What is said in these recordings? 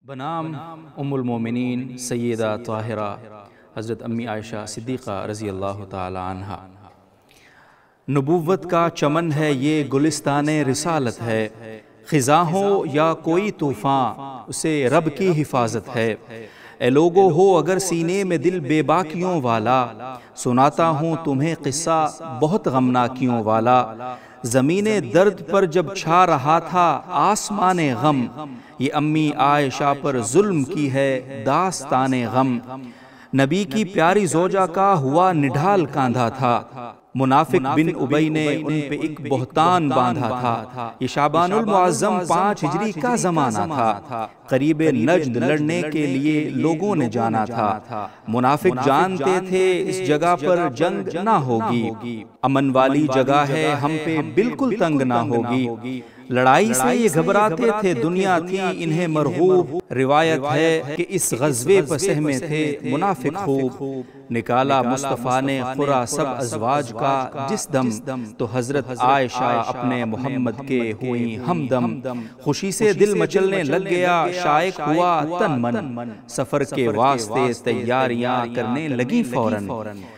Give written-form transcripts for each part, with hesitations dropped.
بنام ام المومنین سیدہ طاہرہ حضرت امی عائشہ صدیقہ رضی اللہ تعالی عنہا۔ نبوت کا چمن ہے یہ گلستان رسالت ہے، خزاں ہو یا کوئی طوفان اسے رب کی حفاظت ہے۔ اے لوگو ہو اگر سینے میں دل بے باکیوں والا، سناتا ہوں تمہیں قصہ بہت غمناکیوں والا۔ زمین درد پر جب چھا رہا تھا آسمان غم، یہ امی عائشہ پر ظلم کی ہے داستان غم۔ نبی کی پیاری زوجہ کا ہوا نڈھال کاندھا تھا، منافق بن ابی نے ان پہ ایک بہتان باندھا تھا۔ یہ شعبان المعظم 5 ہجری کا زمانہ تھا، قریب نجد لڑنے کے لیے لوگوں نے جانا تھا۔ منافق جانتے تھے اس جگہ پر جنگ نہ ہوگی، امن والی جگہ ہے ہم پہ بالکل تنگ نہ ہوگی۔ لڑائی سے یہ گھبراتے تھے، دنیا تھی انہیں مرغوب۔ روایت ہے کہ اس غزوے پر سہمے تھے منافق خوب۔ نکالا مصطفیٰ نے خورا سب ازواج کا جس دم، تو حضرت عائشہ اپنے محمد کے ہوئی ہمدم۔ خوشی سے دل مچلنے لگ گیا، شائق ہوا تن من، سفر کے واسطے تیاریاں کرنے لگی فوراً۔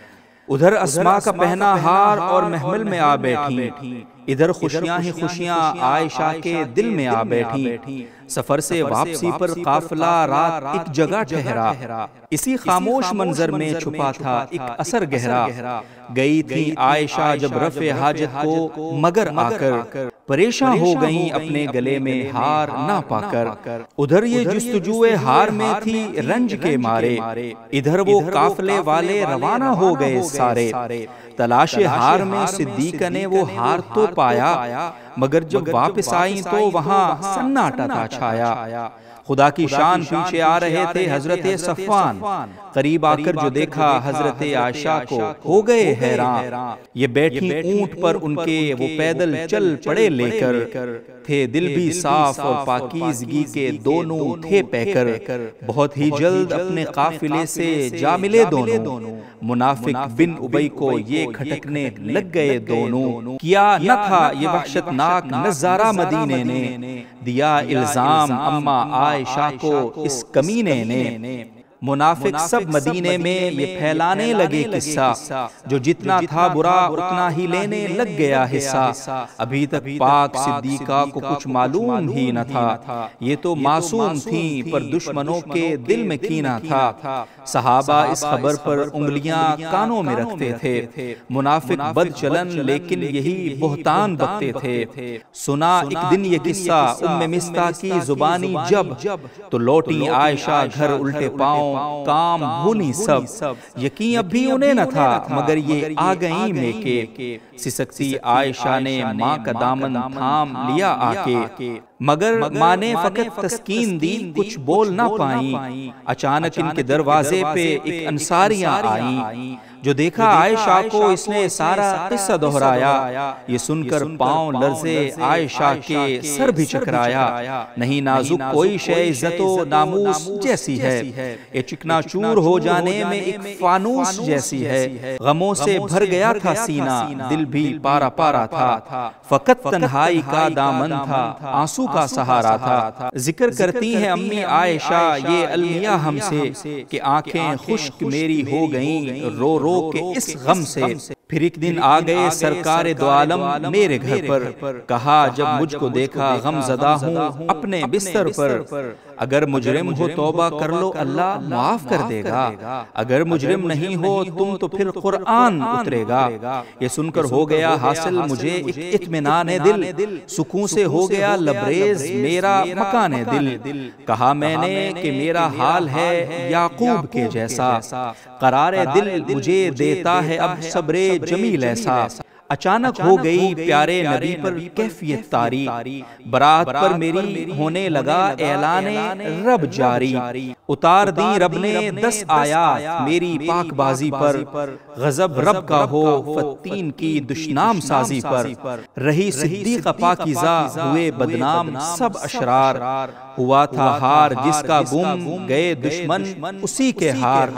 ادھر اسماء کا پہنا ہار اور محمل میں آ بیٹھی، ادھر خوشیاں ہی خوشیاں عائشہ کے دل میں آ بیٹھی۔ سفر سے واپسی پر قافلہ رات ایک جگہ ٹھہرا، اسی خاموش منظر میں چھپا تھا ایک اثر گہرا۔ گئی تھی عائشہ جب رفع حاجت کو مگر آ کر، پریشان ہو گئیں اپنے گلے میں ہار نہ پا کر۔ ادھر یہ جستجوئے ہار میں تھی رنج کے مارے، ادھر وہ قافلے والے روانہ ہو گئے سارے۔ تلاش ہار میں صدیقہ نے وہ ہار تو پایا، مگر جب واپس آئیں تو وہاں سناٹا تھا چھایا۔ خدا کی شان پیچھے آ رہے تھے حضرت صفوان، قریب آ کر جو دیکھا حضرت عائشہ کو ہو گئے حیران۔ یہ بیٹھی اونٹ پر ان کے وہ پیدل چل پڑے لے کر، تھے دل بھی صاف اور پاکیزگی کے دونوں تھے پیکر۔ بہت ہی جلد اپنے قافلے سے جا ملے دونوں، منافق بن ابی کو یہ کھٹکنے لگ گئے دونوں۔ کیا نہ تھا یہ وحشتناک نظارہ مدینے نے، دیا الزام اماں عائشہ کو اس کمینے نے۔ منافق سب مدینے میں یہ پھیلانے لگے قصہ، جو جتنا تھا برا اتنا ہی لینے لگ گیا حصہ۔ ابھی تک پاک صدیقہ کو کچھ معلوم ہی نہ تھا، یہ تو معصوم تھیں پر دشمنوں کے دل میں کینہ تھا۔ صحابہ اس خبر پر انگلیاں کانوں میں رکھتے تھے، منافق بد چلن لیکن یہی بہتان بکتے تھے۔ سنا ایک دن یہ قصہ ام مستہ کی زبانی جب، تو لوٹی عائشہ گھر الٹے پاؤں، کام بھولی سب۔ یقین اب بھی انہیں نہ تھا مگر یہ آ گئیں میں کے، سسکتی عائشہ نے ماں کا دامن تھام لیا آ کے، مگر ماں نے فقط تسکین دی کچھ بول نہ پائیں۔ اچانک ان کے دروازے پہ ایک انصاریاں آئیں، جو دیکھا عائشہ کو اس نے سارا قصہ دہرایا۔ یہ سن کر پاؤں لرزے عائشہ کے سر بھی چکرایا، نہیں نازک کوئی شے عزت و ناموس جیسی ہے، یہ چکنا چور ہو جانے میں ایک فانوس جیسی ہے۔ غموں سے بھر گیا تھا سینہ، دل بھی پارا پارا تھا، فقط تنہائی کا دامن تھا، آنسو کا سہارا تھا۔ ذکر کرتی ہیں امی عائشہ یہ المیہ ہم سے، کہ آنکھیں خشک میری ہو گئیں رو رو کے اس غم سے۔ پھر ایک دن آ گئے سرکار دو عالم میرے گھر پر، کہا جب مجھ کو دیکھا غم زدہ ہوں اپنے بستر پر، اگر مجرم ہو توبہ کر لو اللہ معاف کر دے گا، اگر مجرم نہیں ہو تم تو پھر قرآن اترے گا۔ یہ سن کر ہو گیا حاصل مجھے ایک اطمینان دل، سکون سے ہو گیا لبریز میرا مکان دل۔ کہا میں نے کہ میرا حال ہے یعقوب کے جیسا، قرار دل مجھے دیتا ہے اب صبر جمیل ایسا۔ اچانک ہو گئی پیارے نبی پر کیفیت طاری، برات پر میری ہونے لگا اعلان رب جاری۔ اتار دی رب نے 10 آیات میری پاک بازی پر، غضب رب کا ہو فتین کی دشنام سازی پر۔ رہی صدیقہ پاکیزہ ہوئے بدنام سب اشرار، ہوا تھا ہار جس کا گم گئے دشمن اسی کے ہار۔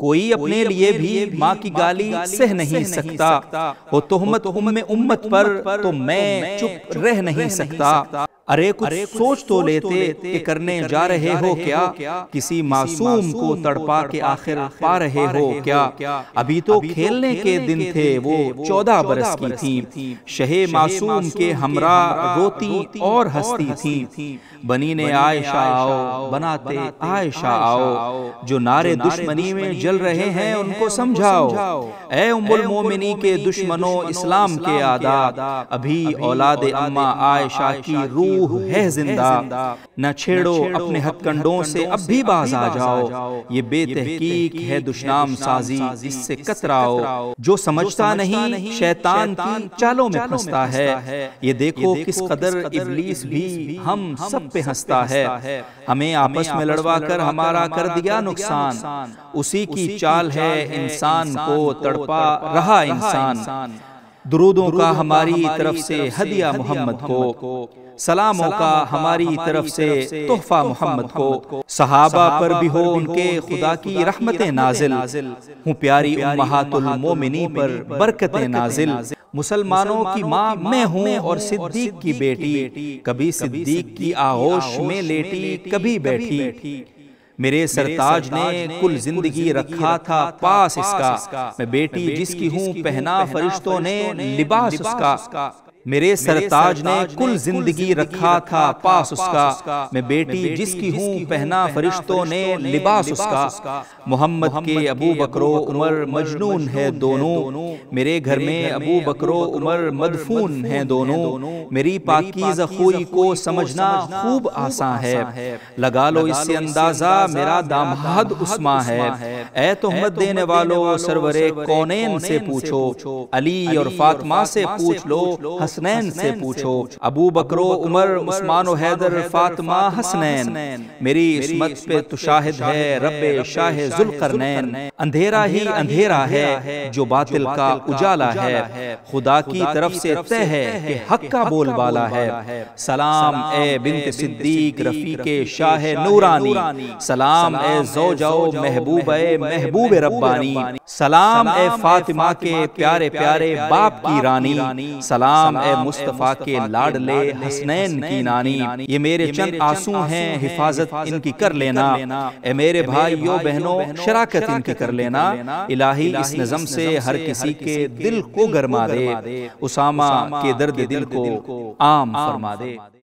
کوئی اپنے لیے بھی ماں کی گالی سہ نہیں سکتا، وہ تہمت امت پر تو میں چپ رہ نہیں سکتا۔ ارے کچھ سوچ تو لیتے کہ کرنے جا رہے ہو کیا، کسی معصوم کو تڑپا کے آخر پا رہے ہو کیا۔ ابھی تو کھیلنے کے دن تھے وہ 14 برس کی تھیں، شہ معصوم کے ہمراہ روتی اور ہستی تھیں۔ بنی نے عائشہ آؤ بناتے عائشہ آؤ، جو نعرے دشمنی میں جل رہے ہیں ان کو سمجھاؤ۔ اے ام المومنین کے دشمنوں اسلام کے اعداء، ابھی اولاد اماں عائشہ کی روح ہے زندہ، نہ چھیڑو اپنے ہتھ کنڈوں سے اب بھی باز آ جاؤ، یہ بے تحقیق ہے دشنام سازی اس سے کتراؤ۔ جو سمجھتا نہیں شیطان کی چالوں میں پھنستا ہے، یہ دیکھو کس قدر ابلیس بھی ہم سب پہ ہنستا ہے۔ ہمیں آپس میں لڑوا کر ہمارا کر دیا نقصان، اسی کی چال ہے انسان کو تڑپا رہا انسان۔ درودوں کا ہماری طرف سے ہدیہ محمد کو، سلاموں کا ہماری طرف سے تحفہ محمد کو۔ صحابہ پر بھی ہو ان کے خدا کی رحمتیں نازل، ہوں پیاری امہات المومنین پر برکتیں نازل۔ مسلمانوں کی ماں میں ہوں اور صدیق کی بیٹی، کبھی صدیق کی آغوش میں لیٹی کبھی بیٹھی۔ میرے سرتاج نے کل زندگی رکھا تھا پاس اس کا، میں بیٹی جس کی ہوں پہنا فرشتوں نے لباس اس کا۔ میرے سرتاج نے کل زندگی رکھا تھا پاس اس کا، میں بیٹی جس کی ہوں پہنا فرشتوں نے لباس اس کا۔ محمد کے ابو بکر و عمر مجنون ہے دونوں، میرے گھر میں ابو بکر و عمر مدفون ہیں دونوں۔ میری پاکیزہ خوئی کو سمجھنا خوب آسان ہے، لگا لو اس سے اندازہ میرا داماد عثمان ہے۔ اے تہمت دینے والو سرور کونین سے پوچھو، علی اور فاطمہ سے پوچھ لو، حسنین سے پوچھو۔ ابو بکر و عمر عثمان و حیدر فاطمہ حسنین، میری عصمت پہ تو شاہد ہے رب شاہ ذوالقرنین۔ اندھیرا ہی اندھیرا ہے جو باطل کا اجالا ہے، خدا کی طرف سے طے ہے کہ حق کا بول بالا ہے۔ سلام اے بنت صدیق رفیق شاہ نورانی، سلام اے زوجہ محبوبہ محبوب ربانی، سلام اے فاطمہ کے پیارے پیارے باپ کی رانی، سلام اے مصطفیٰ کے لاڈلے حسنین کی نانی۔ یہ میرے چند آنسو ہیں حفاظت ان کی کر لینا، اے میرے بھائیوں بہنوں شراکت ان کی کر لینا۔ الہی اس نظم سے ہر کسی کے دل کو گرما دے، اسامہ کے درد دل کو عام فرما دے۔